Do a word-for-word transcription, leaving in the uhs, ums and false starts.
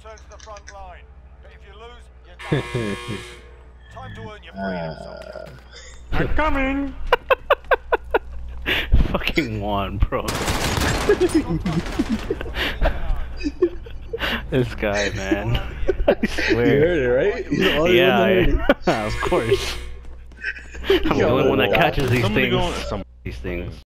return to the front line. But if you lose, you're done. Time to earn your freedom, soldier. I'm coming! Fucking Juan, bro. This guy, man. I swear. You heard it, right? You're the only Yeah, one that heard it. I, of course. I'm the only one that catches these Somebody things. going- Some these things.